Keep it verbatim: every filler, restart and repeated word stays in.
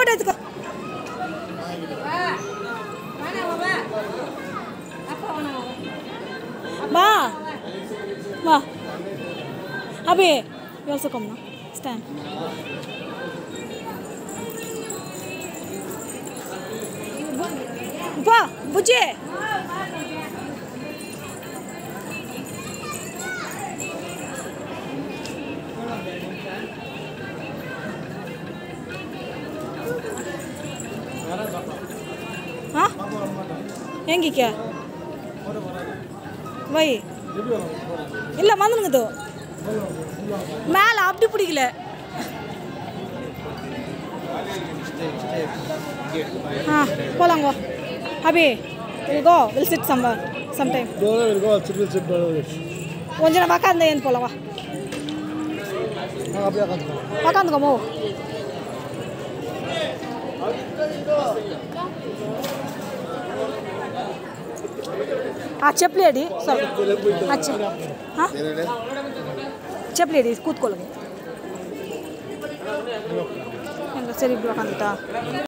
photo எடுத்துக்கோ வா வா அபி you also come now stand வா புஜே हाँ ಹೆಂಗೆ क्या वही ಇಲ್ಲ ಬಂದನದು மேல அப்படி பிடிக்கல हां போலாங்க அபி we'll go we'll sit somewhere sometime go we'll go sit we'll sit கொஞ்ச நேரம் உட்கார்ந்து ஏன் போலாம் வா हां அப்படியே உட்கார்ந்து உட்கார்ந்துக்கோ மோ ఆ చెప్పలేడి సార్ అచ్చా హా చెప్పలేడి కూత్కోలే ఇంకా సరి బ్లాక్ అంతా